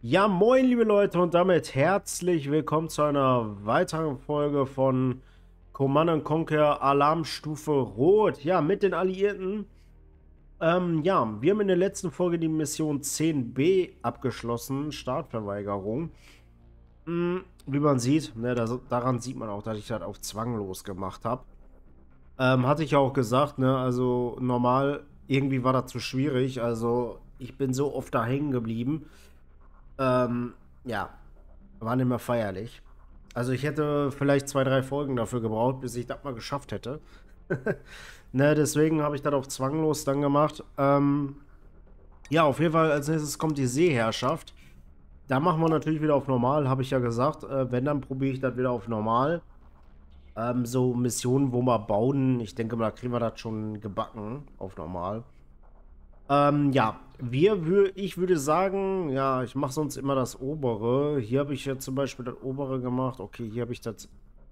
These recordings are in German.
Ja, moin, liebe Leute, und damit herzlich willkommen zu einer weiteren Folge von Command Conquer Alarmstufe Rot. Ja, mit den Alliierten. Ja, wir haben in der letzten Folge die Mission 10b abgeschlossen, Startverweigerung. Wie man sieht, ne, daran sieht man auch, dass ich das auf zwanglos gemacht habe. Hatte ich ja auch gesagt, ne, also normal, irgendwie war das zu schwierig, also ich bin so oft da hängen geblieben. Ja, war nicht mehr feierlich. Also ich hätte vielleicht 2, 3 Folgen dafür gebraucht, bis ich das mal geschafft hätte. Ne, deswegen habe ich das auf zwanglos dann gemacht. Ja, auf jeden Fall als nächstes kommt die Seeherrschaft. Da machen wir natürlich wieder auf normal, habe ich ja gesagt. Wenn, dann probiere ich das wieder auf normal. So Missionen, wo wir bauen, ich denke mal, da kriegen wir das schon gebacken auf normal. Ja, ich würde sagen, ja, ich mache sonst immer das obere. Hier habe ich jetzt zum Beispiel das obere gemacht. Okay, hier habe ich das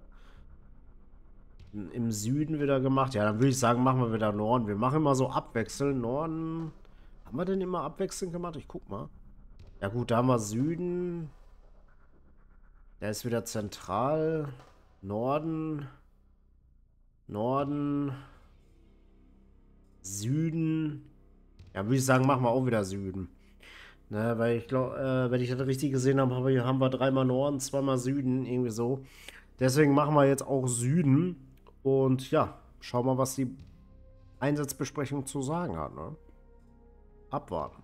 im Süden wieder gemacht. Ja, dann würde ich sagen, machen wir wieder Norden. Wir machen immer so abwechselnd. Norden. Haben wir denn immer abwechselnd gemacht? Ich guck mal. Ja gut, da haben wir Süden. Da ist wieder Zentral. Norden. Norden. Süden. Ja, würde ich sagen, machen wir auch wieder Süden. Ne, weil ich glaube, wenn ich das richtig gesehen habe, haben wir 3-mal Norden, 2-mal Süden, irgendwie so. Deswegen machen wir jetzt auch Süden. Und ja, schauen wir, was die Einsatzbesprechung zu sagen hat, ne? Abwarten.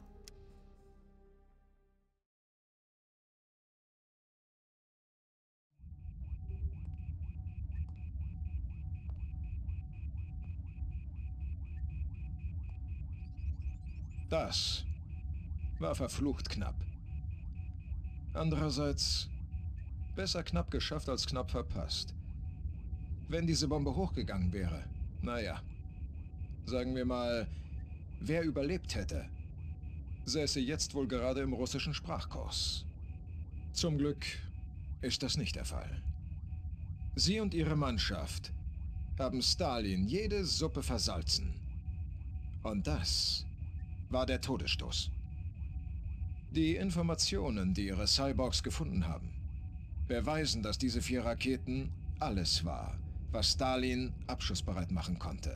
Das war verflucht knapp. Andererseits, besser knapp geschafft als knapp verpasst. Wenn diese Bombe hochgegangen wäre, naja, sagen wir mal, wer überlebt hätte, säße jetzt wohl gerade im russischen Sprachkurs. Zum Glück ist das nicht der Fall. Sie und ihre Mannschaft haben Stalin jede Suppe versalzen. Und das war der Todesstoß. Die Informationen, die ihre Cyborgs gefunden haben, beweisen, dass diese 4 Raketen alles war, was Stalin abschussbereit machen konnte.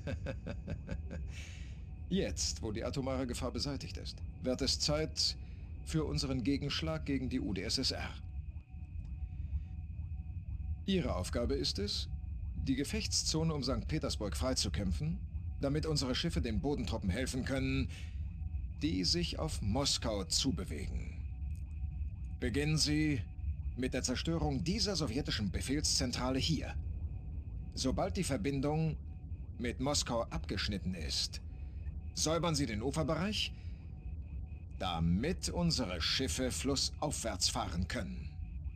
Jetzt, wo die atomare Gefahr beseitigt ist, wird es Zeit für unseren Gegenschlag gegen die UdSSR. Ihre Aufgabe ist es, die Gefechtszone um St. Petersburg freizukämpfen, damit unsere Schiffe den Bodentruppen helfen können, die sich auf Moskau zubewegen. Beginnen Sie mit der Zerstörung dieser sowjetischen Befehlszentrale hier. Sobald die Verbindung mit Moskau abgeschnitten ist, säubern Sie den Uferbereich, damit unsere Schiffe flussaufwärts fahren können.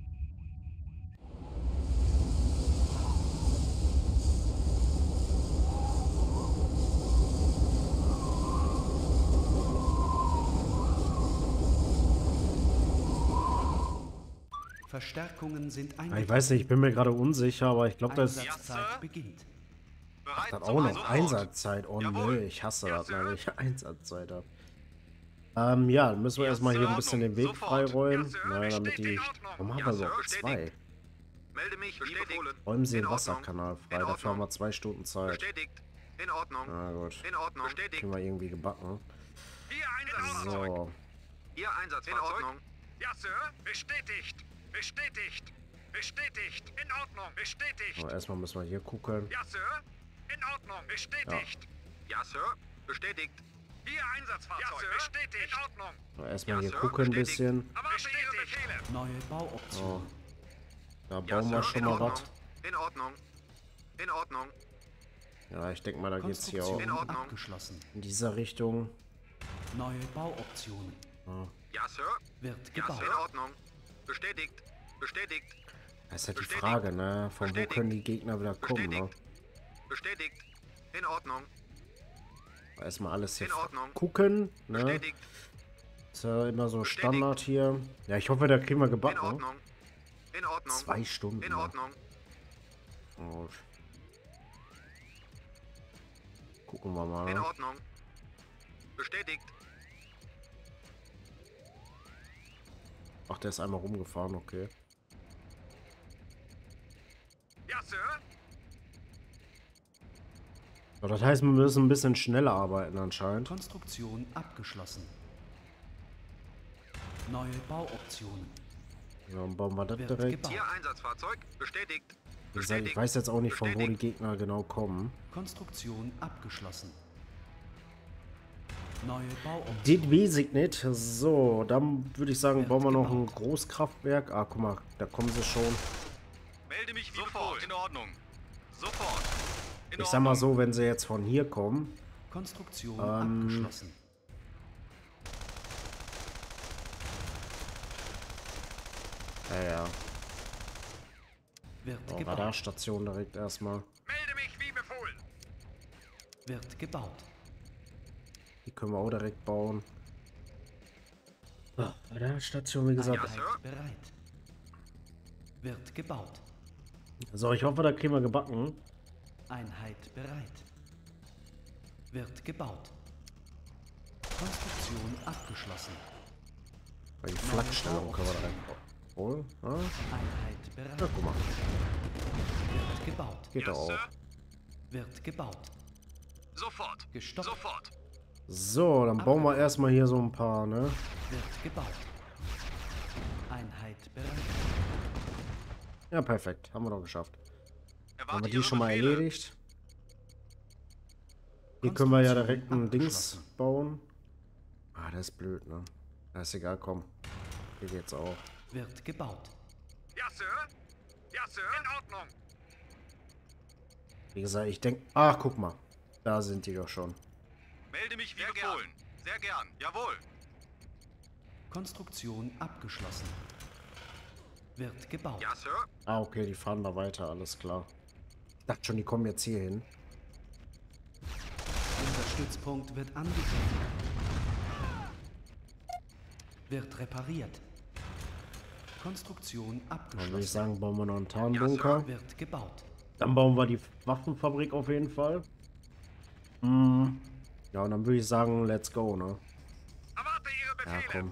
Verstärkungen sind Ich weiß nicht, ich bin mir gerade unsicher, aber ich glaube, das ist Einsatzzeit beginnt. das auch noch Einsatzzeit. Oh nö, ich hasse das, wenn ich Einsatzzeit habe. Ja, dann müssen wir erstmal hier ein bisschen den Weg freiräumen. Naja, damit die. Warum haben wir überhaupt 2? Melde mich, bestätigt. Räumen Sie den Wasserkanal frei, dafür haben wir 2 Stunden Zeit. Bestätigt. In Ordnung. Na gut. In Ordnung. Bestätigt. Kriegen wir irgendwie gebacken. Hier Einsatzfahrzeug. So. Hier Einsatzfahrzeug. In Ordnung. Ja, Sir. Bestätigt. Bestätigt. Bestätigt. In Ordnung. Bestätigt. Aber erstmal müssen wir hier gucken. Ja, Sir. In Ordnung. Bestätigt. Ja, Sir. Bestätigt. Hier Einsatzfahrzeug. Ja, Sir. Bestätigt. In Ordnung. Aber erstmal Ja, hier Sir, gucken ein bestätigt. bisschen. Aber Ihre Befehle. Neue So. Bauoption. Da Ja, bauen wir Sir. schon In mal Ordnung. was. In Ordnung. In Ordnung. Ja, ich denke mal, da geht's hier auch Konstruktion In Ordnung. abgeschlossen. in dieser Richtung. Neue Bauoptionen. Ja, Sir. Wird Ja, gebaut. Sir. In Ordnung. Bestätigt. Bestätigt. Das ist halt die Bestätigt. Frage, ne? Von wo Bestätigt. können die Gegner wieder kommen, ne? Bestätigt. In Ordnung. Erstmal alles hier In Ordnung. gucken, ne? Bestätigt. Ist ja immer so Bestätigt. Standard hier. Ja, ich hoffe, da kriegen wir In gebacken. Ordnung. In Ordnung. 2 Stunden. In ne? Ordnung. Gut. Gucken wir In mal. Ordnung. Bestätigt. der ist einmal rumgefahren, okay. Ja, Sir. So, das heißt, wir müssen ein bisschen schneller arbeiten anscheinend. Konstruktion abgeschlossen. Neue Bauoptionen. Ja, dann bauen wir das Wird direkt. gebaut. Hier Einsatzfahrzeug. Bestätigt. Wie gesagt, ich weiß jetzt auch nicht, von wo die Gegner genau kommen. Konstruktion abgeschlossen. Neue Bauoptionen. Das weiß ich nicht. So, dann würde ich sagen, Wird bauen wir noch ein gebaut. Großkraftwerk. Ah, guck mal, da kommen sie schon. Melde mich wie sofort. In Ordnung. Sofort. In Ich sag mal so, wenn sie jetzt von hier kommen. Konstruktion abgeschlossen. Ja. Wird Oh, gebaut. Radarstation direkt erstmal. Melde mich wie befohlen. Wird gebaut. Die können wir auch direkt bauen. Oh, Radarstation, wie gesagt. Einheit bereit. Wird gebaut. So, ich hoffe, da kriegen wir gebacken. Einheit bereit. Wird gebaut. Konstruktion abgeschlossen. Bei die Flakstellung können wir direkt holen. Ja? Einheit bereit. Ja, guck mal. Wird gebaut. Geht doch auch. Wird gebaut. Sofort. Gestoppt. Sofort. So, dann bauen wir erstmal hier so ein paar, ne? Wird gebaut. Einheit bereit. Ja, perfekt. Haben wir doch geschafft. Haben Erwarte wir die Ihre schon mal Befehle. erledigt? Hier können wir ja Konstruktion direkt ein Dings abgeschlossen. bauen. Ah, das ist blöd, ne? Na, ist egal, komm. Hier geht's auch. Wird gebaut. Ja, Sir. Ja, Sir. In Ordnung. Wie gesagt, ich denke... Ach, guck mal. Da sind die doch schon. Melde mich wie befohlen. Sehr gern. Jawohl. Konstruktion abgeschlossen. Wird gebaut. Ja, Sir. Ah, okay, die fahren da weiter, alles klar. Ich dachte schon, die kommen jetzt hier hin. Unser Stützpunkt wird angegriffen. Wird repariert. Konstruktion Dann würde ich abgeschlossen. sagen, bauen wir noch einen Tarnbunker. Wird gebaut. Dann bauen wir die Waffenfabrik auf jeden Fall. Ja, und dann würde ich sagen, let's go, ne? Erwarte Ihre Ja, Befehle. komm.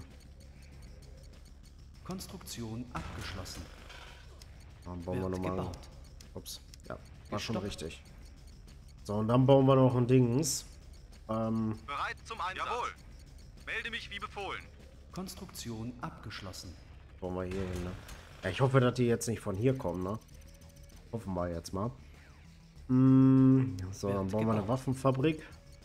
Konstruktion abgeschlossen. Dann bauen wir Wird nochmal. gebaut. Ups. Ja, war schon Gestoppt. richtig. So, und dann bauen wir noch ein Dings. Bereit zum Einsatz. Jawohl. Melde mich wie befohlen. Konstruktion abgeschlossen. Bauen wir hier hin, ne? Ja, ich hoffe, dass die jetzt nicht von hier kommen, ne? Hoffen wir jetzt mal. So, dann Wird bauen wir eine gebaut. Waffenfabrik.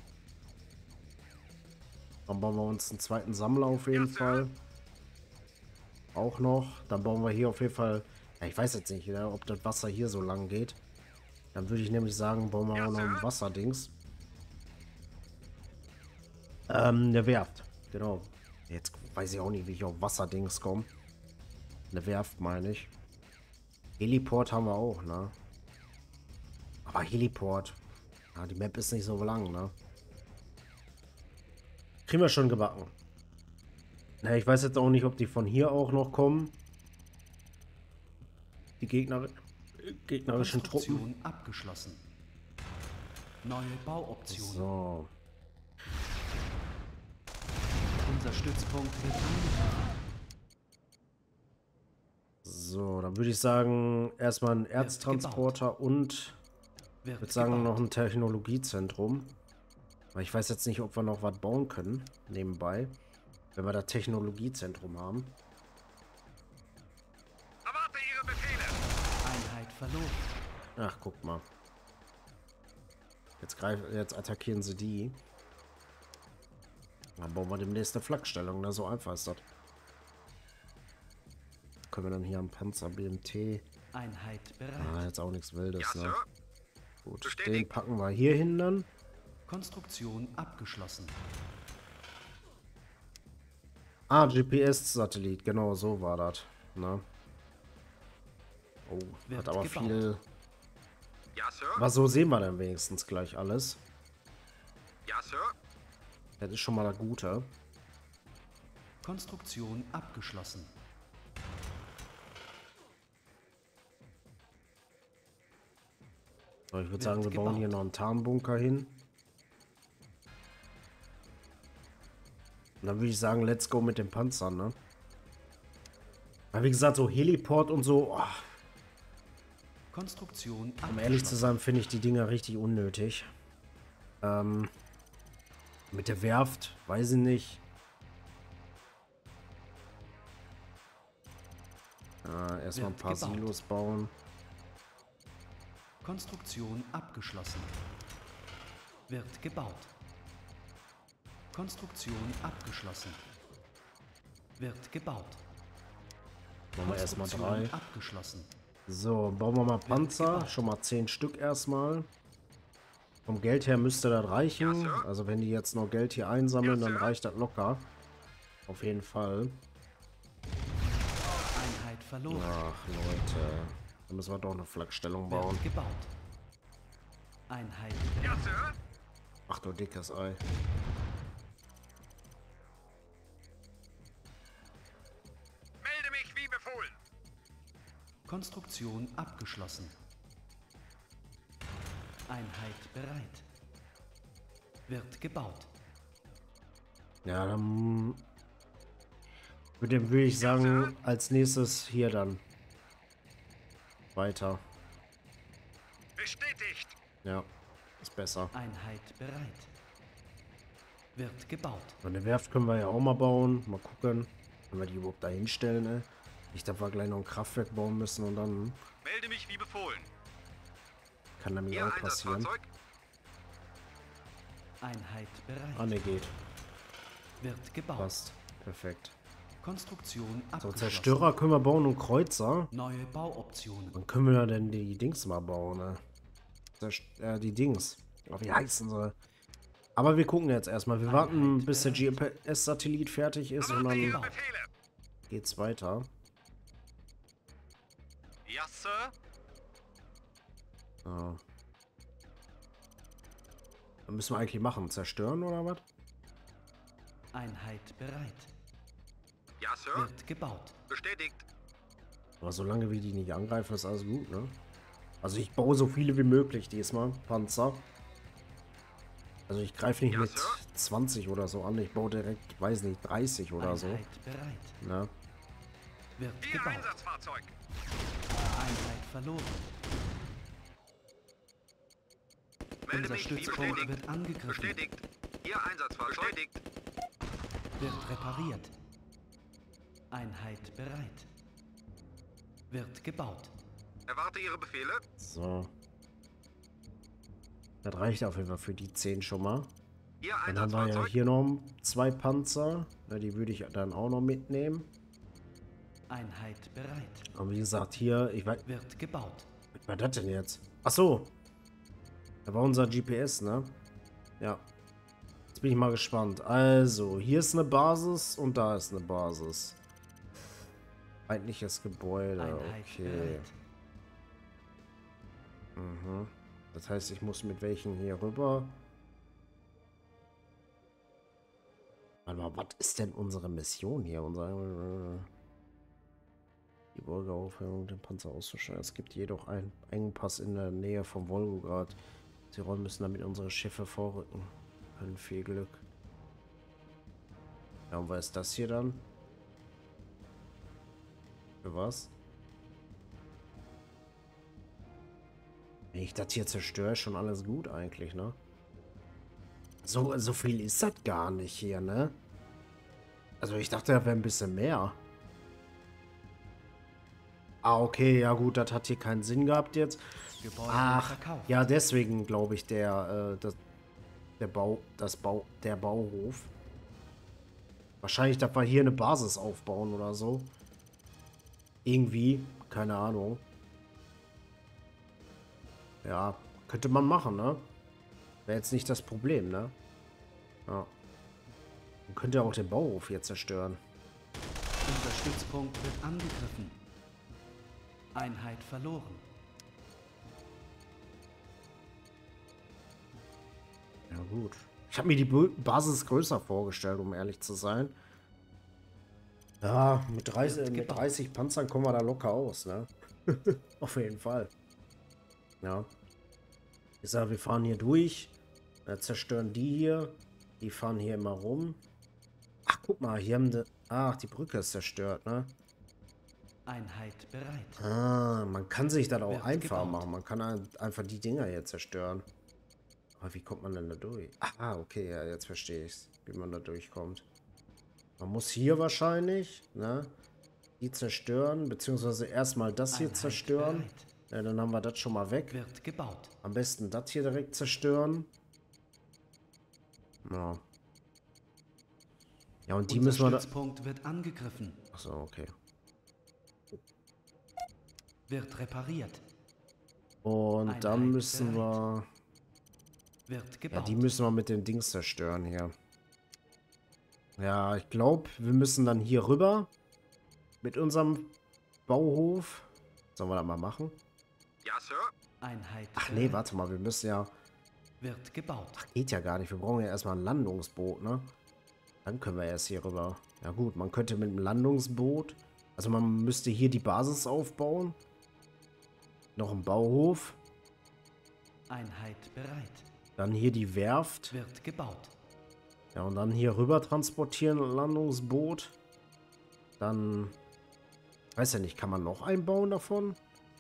Dann bauen wir uns einen zweiten Sammler auf jeden Fall. Auch noch. Dann bauen wir hier auf jeden Fall... Ja, ich weiß jetzt nicht, ne, ob das Wasser hier so lang geht. Dann würde ich nämlich sagen, bauen wir auch noch ein Wasserdings. Eine Werft. Genau. Jetzt weiß ich auch nicht, wie ich auf Wasserdings komme. Eine Werft, meine ich. Heliport haben wir auch, ne? Aber Heliport. Ja, die Map ist nicht so lang, ne? Kriegen wir schon gebacken. Na, ich weiß jetzt auch nicht, ob die von hier auch noch kommen. Die gegnerischen Truppen. Konstruktion abgeschlossen. Neue Bauoptionen. So. Unser Stützpunkt wird angegriffen. So, dann würde ich sagen, erstmal ein Erztransporter und ich Wird würde sagen, gebaut. noch ein Technologiezentrum. Weil ich weiß jetzt nicht, ob wir noch was bauen können, nebenbei. Wenn wir da Technologiezentrum haben. Erwarte Ihre Befehle. Einheit verloren. Ach, guck mal. Jetzt attackieren sie die. Dann bauen wir demnächst eine Flakstellung, ne? So einfach ist das. Können wir dann hier am Panzer BMT. Einheit bereit. Ah, jetzt auch nichts Wildes, Ja, ne? Sir. Gut, Bestätigt. den packen wir hier hin dann. Konstruktion abgeschlossen. Ah, GPS-Satellit, genau, so war das. Ne? Oh, Wird hat aber gebaut. viel. Ja, Sir. Aber so sehen wir dann wenigstens gleich alles. Ja, Sir. Das ist schon mal das Gute. Konstruktion abgeschlossen. So, ich würde Wird sagen, wir bauen gebaut. hier noch einen Tarnbunker hin. Und dann würde ich sagen, let's go mit den Panzern, ne? Aber wie gesagt, so Heliport und so, oh, Konstruktion um ehrlich zu abgeschlossen. sein, finde ich die Dinger richtig unnötig. Mit der Werft, weiß ich nicht. Erstmal ein Wird paar gebaut. Silos bauen. Konstruktion abgeschlossen. Wird gebaut. Konstruktion abgeschlossen. Wird gebaut. Machen wir erstmal 3. Konstruktion abgeschlossen. So, bauen wir mal Panzer. gebaut. Schon mal 10 Stück erstmal. Vom Geld her müsste das reichen. Ja, Sir. Also wenn die jetzt noch Geld hier einsammeln, Ja, dann Sir. reicht das locker. Auf jeden Fall. Einheit verloren. Ach Leute. Da müssen wir doch eine Flakstellung bauen. Wird gebaut. Einheit Ja, Sir. Ach du dickes Ei. Melde mich wie befohlen. Konstruktion abgeschlossen. Einheit bereit. Wird gebaut. Ja, dann würde ich sagen, als nächstes hier dann. Weiter. Bestätigt. Ja, ist besser. Einheit bereit. Wird gebaut. So eine Werft können wir ja auch mal bauen. Mal gucken, wenn wir die überhaupt da hinstellen, ey. Nicht, dass wir gleich noch ein Kraftwerk bauen müssen und dann Melde mich wie befohlen. kann nämlich Ihr auch passieren. Einsatzfahrzeug. Einheit bereit. Ah, ne, geht. Wird gebaut. Passt. Perfekt. Konstruktion So, abgeschlossen. Zerstörer können wir bauen und Kreuzer. Neue Bauoptionen. Wann können wir denn die Dings mal bauen, ne? Die Dings. Oh, wie heißen sie? Aber wir gucken jetzt erstmal. Wir warten, bis der GPS-Satellit fertig ist und Erwarte Ihre dann Befehle. geht's weiter. Ja, Sir. Ja. Was müssen wir eigentlich machen? Zerstören oder was? Einheit bereit. Ja, Sir. Wird gebaut. Bestätigt. Aber solange wir die nicht angreifen, ist alles gut, ne? Also ich baue so viele wie möglich diesmal. Panzer. Also ich greife nicht Ja, mit Sir. 20 oder so an. Ich baue direkt, weiß nicht, 30 oder so. Einheit bereit. Ne? Wird Ihr gebaut. Einsatzfahrzeug. Einheit verloren. Melde Unser mich wie Stützpunkt bestätigt. wird angegriffen. Bestätigt. Ihr Einsatzfahrzeug. Bestätigt. Wird repariert. Einheit bereit. Wird gebaut. Erwarte Ihre Befehle. So. Das reicht auf jeden Fall für die 10 schon mal. Ihr Dann haben wir ja Einsatzfahrzeug. hier noch 2 Panzer. Na, die würde ich dann auch noch mitnehmen. Einheit bereit. Aber wie gesagt, hier, ich weiß, Wird gebaut. was war das denn jetzt? Ach so. Da war unser GPS, ne? Ja. Jetzt bin ich mal gespannt. Also, hier ist eine Basis und da ist eine Basis. Feindliches Gebäude, Einheit okay. bereit. Mhm. Das heißt, ich muss mit welchen hier rüber? Warte mal, was ist denn unsere Mission hier? Die Bürgeraufhängung, den Panzer auszuschalten. Es gibt jedoch einen Engpass in der Nähe vom Wolgograd. Die Räume müssen damit unsere Schiffe vorrücken können. Viel Glück. Ja, und was ist das hier dann? Für was? Wenn ich das hier zerstöre, ist schon alles gut eigentlich, ne? So viel ist das gar nicht hier, ne? Also ich dachte, da wäre ein bisschen mehr. Ah, okay, ja gut, das hat hier keinen Sinn gehabt jetzt. Gebäude Ach, verkauft. ja, deswegen glaube ich, der Bauhof. Wahrscheinlich, dass wir hier eine Basis aufbauen oder so. Irgendwie, keine Ahnung. Ja, könnte man machen, ne? Wäre jetzt nicht das Problem, ne? Ja. Man könnte auch den Bauhof hier zerstören. Unser Stützpunkt wird angegriffen. Einheit verloren. Ja, gut. Ich habe mir die Basis größer vorgestellt, um ehrlich zu sein. Ja, mit 30 Panzern kommen wir da locker aus, ne? Auf jeden Fall. Ja. Ich sage, wir fahren hier durch. Zerstören die hier. Die fahren hier immer rum. Ach, guck mal, hier haben die... Ach, die Brücke ist zerstört, ne? Einheit bereit. Ah, man kann sich das auch Wird einfacher gebaut. machen. Man kann einfach die Dinger hier zerstören. Aber wie kommt man denn da durch? Ah, okay, ja, jetzt verstehe ich's, wie man da durchkommt. Man muss hier wahrscheinlich, ne, die zerstören, beziehungsweise erstmal das hier Einheit zerstören. bereit. Ja, dann haben wir das schon mal weg. Wird gebaut. Am besten das hier direkt zerstören. Ja. Ja, und die Unser müssen wir da... Stützpunkt wird angegriffen. Achso, okay. Wird repariert. Und dann Einheit müssen wir... Wird Ja, gebaut. die müssen wir mit den Dings zerstören hier. Ja, ich glaube, wir müssen dann hier rüber. Mit unserem Bauhof. Sollen wir das mal machen? Ja, Sir. Einheit Ach nee, bereit. warte mal, wir müssen ja... Wird gebaut. Geht ja gar nicht. Wir brauchen ja erstmal ein Landungsboot, ne? Dann können wir erst hier rüber. Ja gut, man könnte mit einem Landungsboot... Also man müsste hier die Basis aufbauen. Noch ein Bauhof. Einheit bereit. Dann hier die Werft. Wird gebaut. Ja, und dann hier rüber transportieren, ein Landungsboot. Dann... Weiß ja nicht, kann man noch einbauen davon?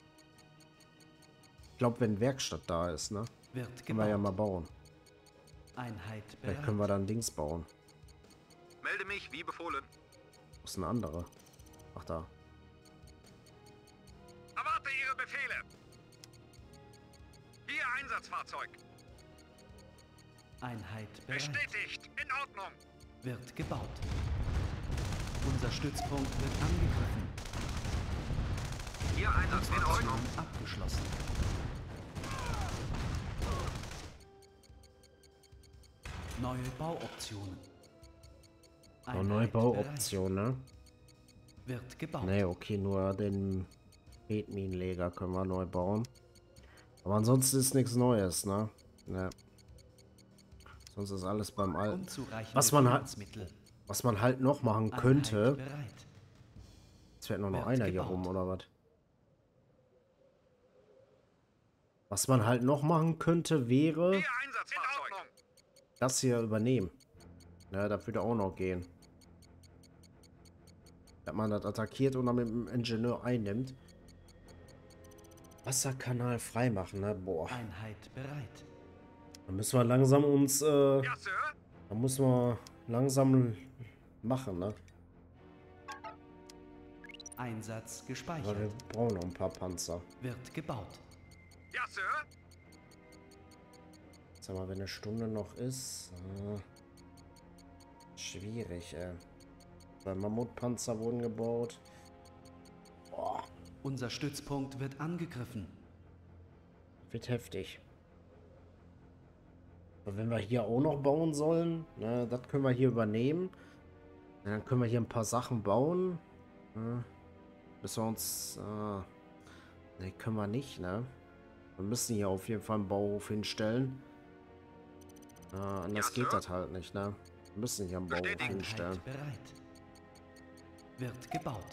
Ich glaube, wenn Werkstatt da ist, ne? Wird Können wir ja mal gebaut. bauen. Einheit Vielleicht bereit. können wir dann Dings bauen. Melde mich wie befohlen. Wo ist eine andere? Ach, da. Erwarte Ihre Befehle. Hier Einsatzfahrzeug. Einheit bereit. Bestätigt. In Ordnung. Wird gebaut. Unser Stützpunkt wird angegriffen. Hier Einsatzfahrzeug. Mission abgeschlossen. Neue Bauoptionen. Oh, Einheit neue bereit. Bauoption, ne? Wird gebaut. Ne, okay, nur den Betminenleger können wir neu bauen. Aber ansonsten ist nichts Neues, ne? Ne. Sonst ist alles beim Alten. Unzureichende Was man halt- Finanzmittel. Was man halt noch machen Einheit könnte... bereit. Jetzt fährt nur noch Wird einer hier gebaut. rum, oder was? Was man halt noch machen könnte, wäre Hier Einsatzfahrzeug. In Ordnung. das hier übernehmen. Ja, das würde auch noch gehen. Dass man das attackiert und dann mit dem Ingenieur einnimmt. Wasserkanal freimachen, ne? Boah. Einheit bereit. Dann müssen wir langsam uns, Ja, Sir. dann müssen wir langsam machen, ne? Einsatz Aber gespeichert. wir brauchen noch ein paar Panzer. Wird gebaut. Ja, Sir. Sag mal, wenn eine Stunde noch ist. Schwierig, ey. Weil Mammutpanzer wurden gebaut. Boah, Unser Stützpunkt wird angegriffen. wird heftig. Aber wenn wir hier auch noch bauen sollen, ne, das können wir hier übernehmen. Ja, dann können wir hier ein paar Sachen bauen. Bis wir uns... ne, können wir nicht, ne? Wir müssen hier auf jeden Fall einen Bauhof hinstellen. Anders Ja, geht Sir. das halt nicht, ne? Wir müssen hier einen Bauhof Bestätigt. hinstellen. Einheit bereit. Wird gebaut.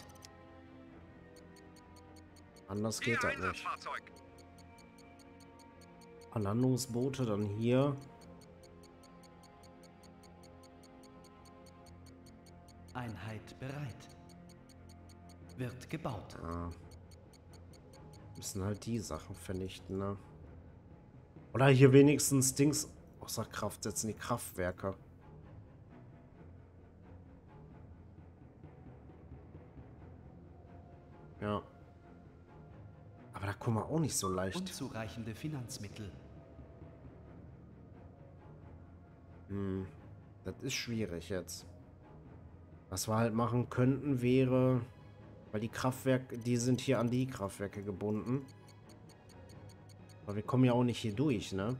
Anders Hier geht das nicht. Einsatzfahrzeug. Landungsboote dann hier. Einheit bereit. Wird gebaut. Müssen halt die Sachen vernichten, ne? Oder hier wenigstens Dings außer Kraft setzen, die Kraftwerke. Ja. Aber da kommen wir auch nicht so leicht. Unzureichende Finanzmittel. Das ist schwierig jetzt. Was wir halt machen könnten wäre, weil die Kraftwerke, die sind hier an die Kraftwerke gebunden. Aber wir kommen ja auch nicht hier durch, ne?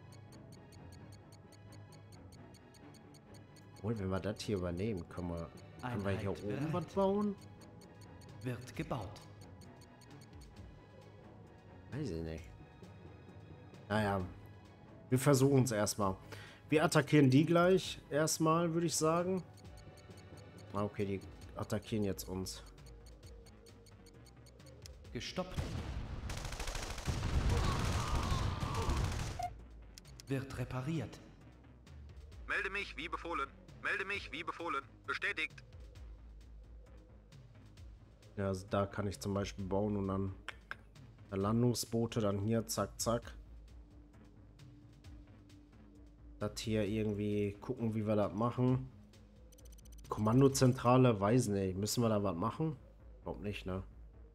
Obwohl, wenn wir das hier übernehmen, können wir hier Einheit oben bereit. was bauen? Wird gebaut. Weiß ich nicht. Naja, wir versuchen es erstmal. Wir attackieren die gleich erstmal, würde ich sagen. Okay, die attackieren jetzt uns. Gestoppt. Wird repariert. Melde mich wie befohlen. Melde mich wie befohlen. Bestätigt. Ja, also da kann ich zum Beispiel bauen und dann Landungsboote, dann hier, zack, zack. Das hier irgendwie gucken, wie wir das machen. Kommandozentrale, weiß nicht. Müssen wir da was machen? Glaub nicht, ne?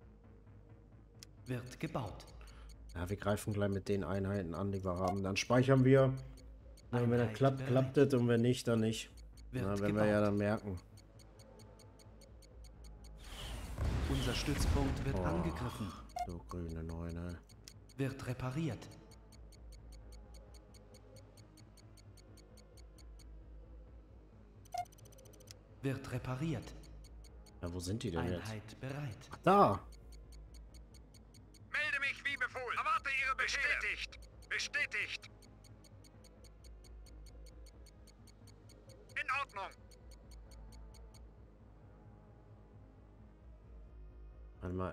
Wird gebaut. Ja, wir greifen gleich mit den Einheiten an, die wir haben. Dann speichern wir. Ja, wenn das Einheit klappt, bereit. klappt es und wenn nicht, dann nicht. Wird Na, wenn gebaut. wir ja dann merken. Unser Stützpunkt wird Oh. angegriffen. So grüne Neune. Wird repariert. Wird repariert. Ja, wo sind die denn jetzt? Einheit bereit. Ach, da! Melde mich wie befohlen. Erwarte Ihre Befehle. Bestätigt. Bestätigt. In Ordnung. Warte mal.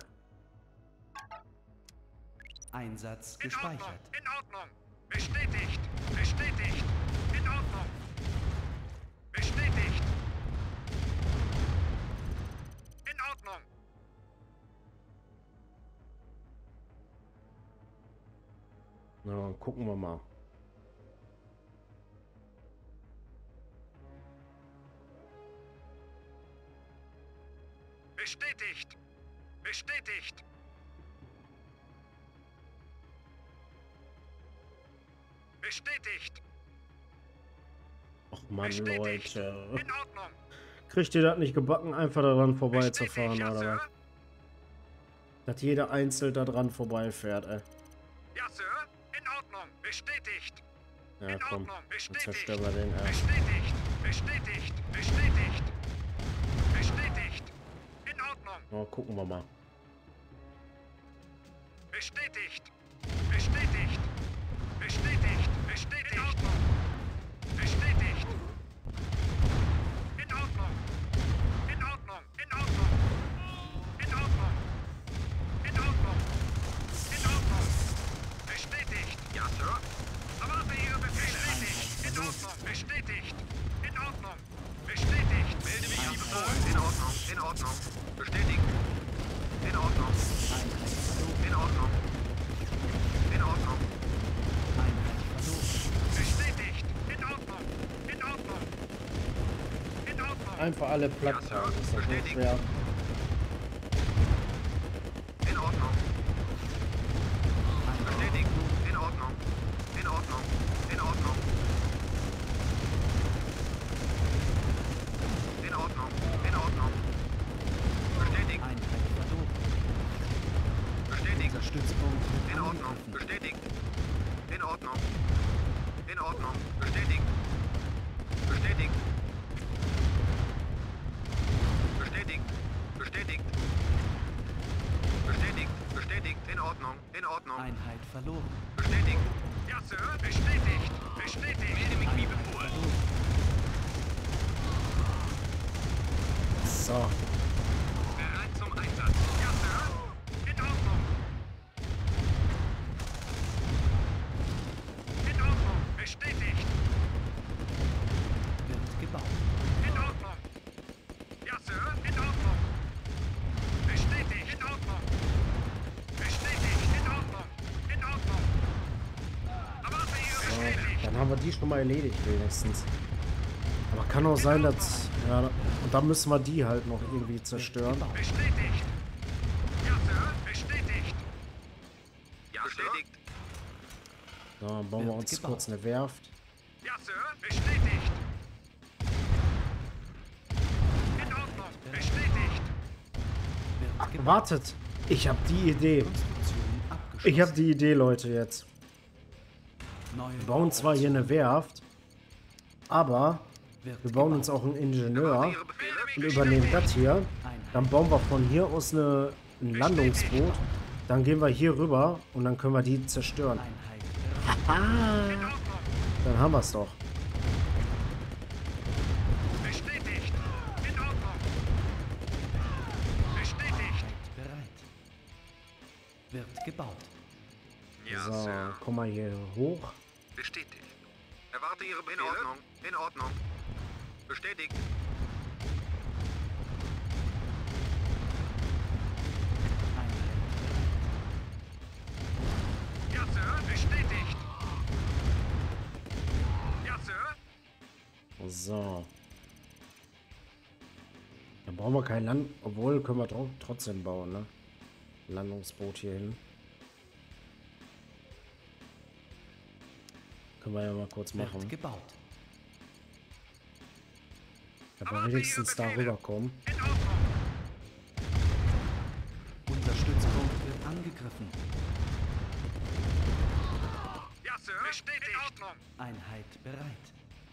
Einsatz In Ordnung. gespeichert. In Ordnung. Bestätigt. Bestätigt. In Ordnung. Bestätigt. In Ordnung. Na, dann gucken wir mal. Bestätigt. Bestätigt. Bestätigt. Och Mann, Bestätigt. Leute. In Ordnung. Kriegt ihr das nicht gebacken, einfach daran Bestätigt, vorbeizufahren, ja, oder Sir. was? Dass jeder einzeln da dran vorbeifährt, ey. Ja, Sir. In Ordnung. Bestätigt. Ja, In komm. Ordnung. Dann Bestätigt. zerstören wir den, Bestätigt. Bestätigt. Bestätigt. Bestätigt. In Ordnung. Oh, gucken wir mal. Bestätigt. Bestätigt. Bestätigt. Bestätigt. In Ordnung. Bestätigt. In Ordnung. In Ordnung. In Ordnung. In Ordnung. In Ordnung. In Ordnung. Bestätigt. Ja, Sir. Erwarte Ihre Befehle. Bestätigt. In Ordnung. Bestätigt. In Ordnung. Bestätigt. Melde mich wie befohlen. In Ordnung. In Ordnung. Bestätigt. In Ordnung. In Ordnung. In Ordnung. Einheit verloren. Bestätigt. In Ordnung. In Ordnung. In Ordnung. Einfach alle platt Ja, Sir. fahren, ist das so Bestätigt. schwer. In Ordnung. Bestätigt. In Ordnung. In Ordnung. In Ordnung. In Ordnung. In Ordnung. Bestätigt. Einheit verloren. Bestätigt. Unser Stützpunkt wird In Ordnung. angegriffen. Bestätigt. In Ordnung. In Ordnung. Bestätigt. Bestätigt. Bestätigt. Bestätigt. Bestätigt. Bestätigt. In Ordnung. In Ordnung. Einheit verloren. Bestätigt. Ja, Sir. Bestätigt. Bestätigt. Melde mich wie befohlen. So. Bereit zum Einsatz. Ja, Sir. In Ordnung. In Ordnung. Bestätigt. Wird gebaut. In Ordnung. Ja, Sir. In Ordnung. Bestätigt. In Ordnung. Bestätigt. In Ordnung. In Ordnung. Erwarte Ihre Bestätigt. Dann haben wir die schon mal erledigt, wenigstens. Aber kann auch sein, dass... Ja, und dann müssen wir die halt noch irgendwie zerstören. Gebaut. Bestätigt. Ja, Sir. Bestätigt. Ja, bestätigt. So, dann bauen wir Wird uns gebaut. kurz eine Werft. Ja, Sir. Bestätigt. In Ordnung. Bestätigt. Wird gebaut. Wartet! Ich habe die Idee. Konstruktion abgeschlossen. Ich habe die Idee, Leute, jetzt. Neue Wir bauen zwar hier eine Werft, aber Wird wir bauen gebaut. uns auch einen Ingenieur Ihre Befehle. und übernehmen das hier. Einheit. Dann bauen wir von hier aus ein Landungsboot. Dann gehen wir hier rüber und dann können wir die zerstören. Einheit bereit. Dann haben wir es doch. Bestätigt. In Ordnung. Bestätigt. Einheit bereit. Wird gebaut. Ja, So, Sir. komm mal hier hoch. Bestätigt. Erwarte Ihre Befehle. In Ordnung. In Ordnung. Bestätigt. So. Dann brauchen wir kein Land... Obwohl, können wir trotzdem bauen, ne? Landungsboot hier hin. Können wir ja mal kurz machen. Wird gebaut. Dass wir wenigstens da rüberkommen. In Ordnung. Unser Stützpunkt wird angegriffen. Ja, Sir. Bestätigt. In Ordnung. Einheit bereit.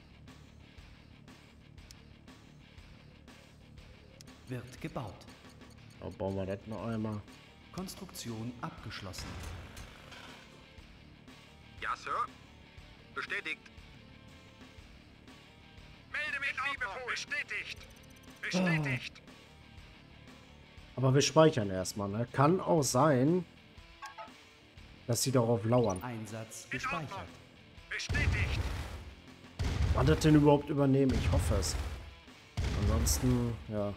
Wird gebaut. Da bauen wir das noch einmal. Konstruktion abgeschlossen. Ja, Sir. Bestätigt. Melde mich wie befohlen. Bestätigt. Bestätigt. Aber wir speichern erstmal, ne? Kann auch sein, dass sie darauf lauern. Einsatz In Ordnung. gespeichert. Bestätigt. Wann das denn überhaupt übernehmen? Ich hoffe es. Ansonsten, ja.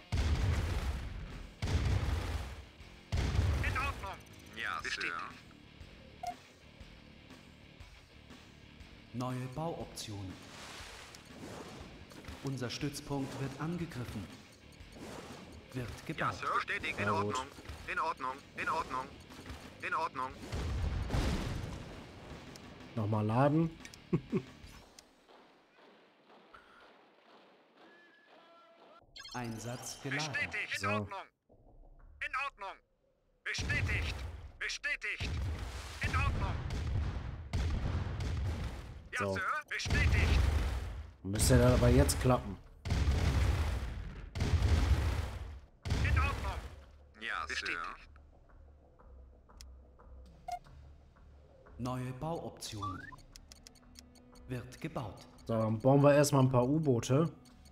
In Ordnung. Ja, Bestätigt. Sir. Neue Bauoptionen. Unser Stützpunkt wird angegriffen. Wird Ja, gebaut. Sir. Bestätigt. In Ja, gut. Ordnung. In Ordnung. In Ordnung. In Ordnung. Nochmal laden. Einsatz geladen. Bestätigt. In So. Ordnung. In Ordnung. Bestätigt. Bestätigt. In Ordnung. Ja, So. Sir. Bestätigt. Müsste das aber jetzt klappen. In Ordnung. Ja, Bestätigt. Sir. Neue Bauoptionen. Wird gebaut. So, dann bauen wir erstmal ein paar U-Boote.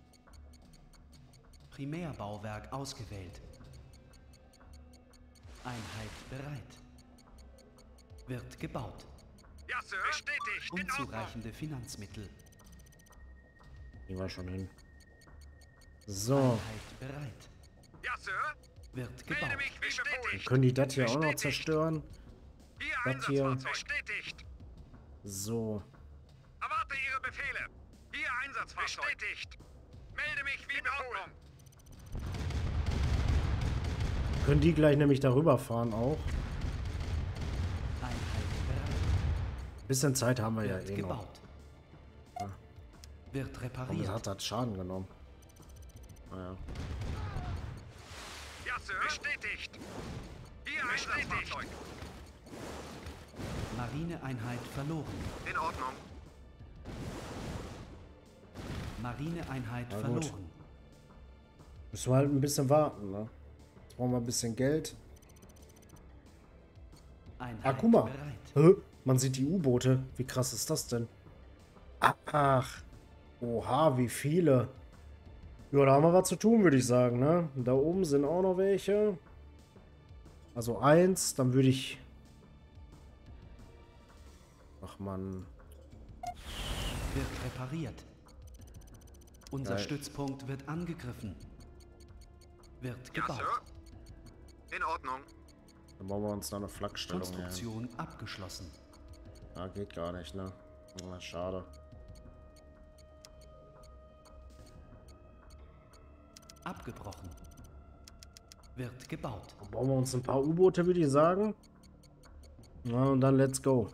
Primärbauwerk ausgewählt. Einheit bereit. Wird gebaut. Ja, Sir. Bestätigt. In Ordnung. Unzureichende Finanzmittel. Gehen wir schon hin. So. Einheit bereit. Ja, Sir. Wird Melde gebaut. mich wie befohlen. Können die das hier auch noch zerstören? Hier Das hier. Einsatzfahrzeug. Bestätigt. So. Erwarte Ihre Befehle. Hier Einsatzfahrzeug. Bestätigt. Melde mich wie befohlen. Können die gleich nämlich darüber fahren auch. Einheit bereit. Bisschen Zeit haben wir ja Wird eh noch. gebaut. Wird Aber repariert. hat das Schaden genommen. Naja. Ja, Sir. Bestätigt. Hier Einsatzfahrzeug. Marineeinheit verloren. In Ordnung. Marineeinheit Na gut. verloren. Müssen wir halt ein bisschen warten, ne? Jetzt brauchen wir ein bisschen Geld. Einheit Ah, guck mal. bereit. Hä? Man sieht die U-Boote. Wie krass ist das denn? Ach. Oha, wie viele. Ja, da haben wir was zu tun, würde ich sagen, ne? Da oben sind auch noch welche. Also 1, dann würde ich... Ach man. Wird repariert. Unser Geil. Stützpunkt wird angegriffen. Wird Ja, gebaut. Sir. In Ordnung. Dann bauen wir uns da eine Flakstellung her. Konstruktion abgeschlossen. Ah, geht gar nicht, ne? Na, schade. Abgebrochen. Wird gebaut. Dann bauen wir uns ein paar U-Boote, würde ich sagen. Na, und dann let's go.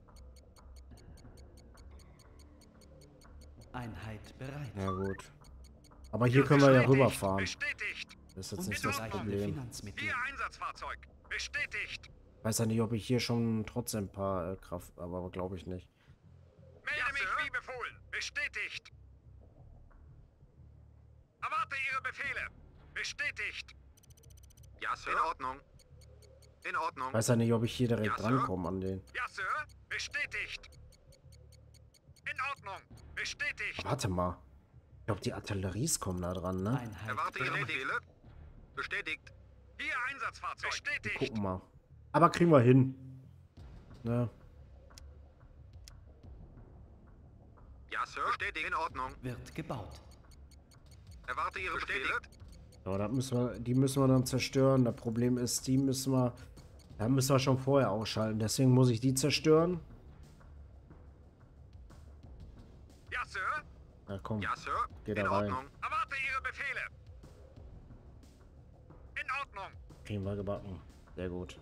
Einheit bereit. Ja, gut. Aber hier können wir ja Bestätigt. rüberfahren. Bestätigt. Das ist jetzt nicht das Unzureichende Problem. Finanzmittel. Hier Einsatzfahrzeug. Bestätigt. Weiß ja nicht, ob ich hier schon trotzdem ein paar Kraft, aber glaube ich nicht. Melde mich wie befohlen. Bestätigt. Erwarte Ihre Befehle. Bestätigt. Ja, Sir. In Ordnung. In Ordnung. Weiß ja nicht, ob ich hier direkt Ja, Sir. drankomme an den. Ja, Sir. Bestätigt. In Ordnung. Bestätigt. Warte mal. Ich glaube, die Artilleries kommen da dran, ne? Einheit Erwarte Ihre bereit. Befehle. Bestätigt. Hier Einsatzfahrzeug. Bestätigt. Gucken mal. Aber kriegen wir hin. Ne? Ja, Sir. Bestätigt. In Ordnung. Wird gebaut. Erwarte Ihre Befehle. Ja, die müssen wir dann zerstören. Das Problem ist, da müssen wir schon vorher ausschalten. Deswegen muss ich die zerstören. Ja, Sir. Na komm, Ja, Sir. geh In da rein. Ordnung. Erwarte Ihre Befehle. In Ordnung. Kriegen wir gebacken. Sehr gut.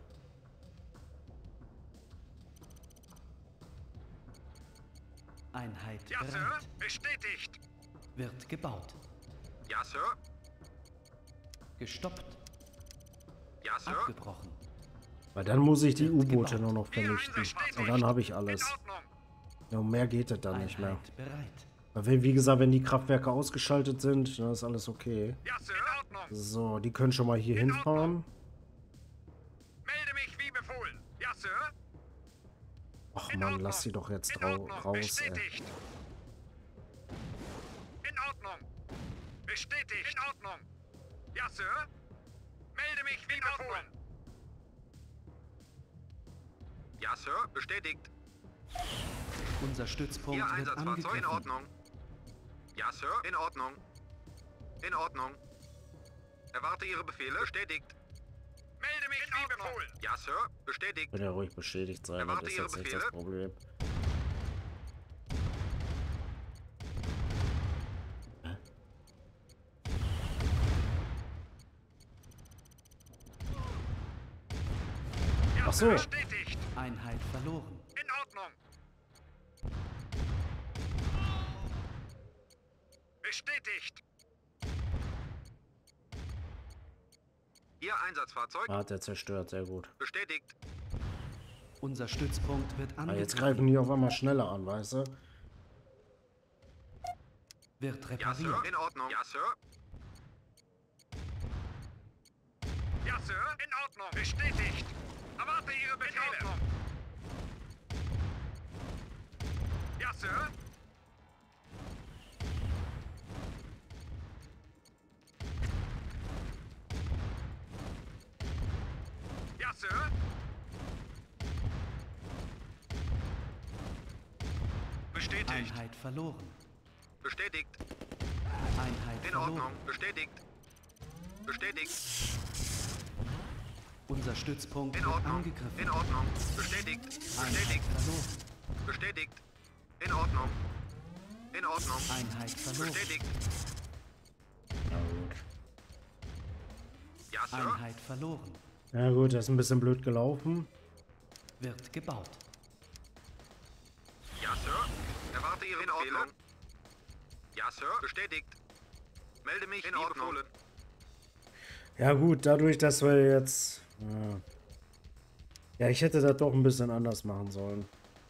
Einheit Ja, Sir. bereit. Bestätigt. Wird gebaut. Ja, Sir. Gestoppt. Ja, Sir. Abgebrochen. Weil dann muss ich die Wird U-Boote gebaut. nur noch Ihr vernichten. Einsatz steht Und dann habe ich In alles. Ordnung. Ja, und mehr geht es dann nicht mehr. Einheit bereit. Weil, wie gesagt, wenn die Kraftwerke ausgeschaltet sind, dann ist alles okay. Ja, Sir. In Ordnung. So, die können schon mal hier In hinfahren. Melde mich wie befohlen. Ja, Sir. Ach In man, Ordnung. lass sie doch jetzt In Ordnung. raus, ey. Bestätigt. In Ordnung. Bestätigt. In Ordnung. Ja, Sir. Melde mich wie befohlen. Ja, Sir. Bestätigt. Unser Stützpunkt Ihr wird Einsatzfahrzeug in angegriffen. Ordnung. Ja, Sir. In Ordnung. In Ordnung. Erwarte Ihre Befehle. Bestätigt. Melde mich wie befohlen. Ja, Sir. Bestätigt. Wird ja ruhig beschädigt sein, das Erwarte ist Ihre jetzt nicht Befehle. das Problem. Ja, Ach Sir. so. Bestätigt. Einheit verloren. In Ordnung. Bestätigt. Ihr Einsatzfahrzeug. Hat er zerstört, sehr gut. Bestätigt. Unser Stützpunkt wird Aber jetzt angegriffen. greifen die auf einmal schneller an, weißt du? Wird Ja, Sir. repariert. In Ordnung. Ja, Sir. Ja, Sir. In Ordnung. Bestätigt. Erwarte Ihre Befehle. In Ordnung. Ja, Sir. Ja, Sir. Bestätigt. Einheit verloren. Bestätigt. Einheit In verloren. Ordnung. Bestätigt. Bestätigt. Unser Stützpunkt In wird Ordnung. angegriffen. In Ordnung. Bestätigt. Einheit Bestätigt. verloren. Bestätigt. In Ordnung. In Ordnung. Einheit verloren. Bestätigt. Na gut. Ja, Sir. Einheit verloren. Ja gut, das ist ein bisschen blöd gelaufen. Wird gebaut. Ja, Sir. Erwarte Ihre Befehle. Ja, Sir. Bestätigt. Melde mich in Ordnung. Ja gut, dadurch, dass wir jetzt... Ja, ich hätte das doch ein bisschen anders machen sollen.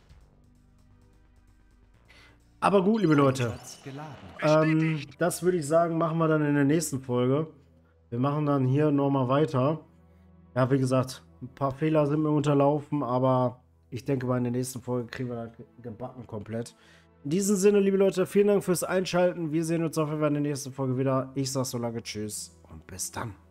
Aber gut, liebe Leute. Einsatz geladen. Das würde ich sagen, machen wir dann in der nächsten Folge. Wir machen dann hier nochmal weiter. Ja, wie gesagt, ein paar Fehler sind mir unterlaufen, aber ich denke mal, in der nächsten Folge kriegen wir das gebacken komplett. In diesem Sinne, liebe Leute, vielen Dank fürs Einschalten. Wir sehen uns auf jeden Fall in der nächsten Folge wieder. Ich sag so lange Tschüss und bis dann.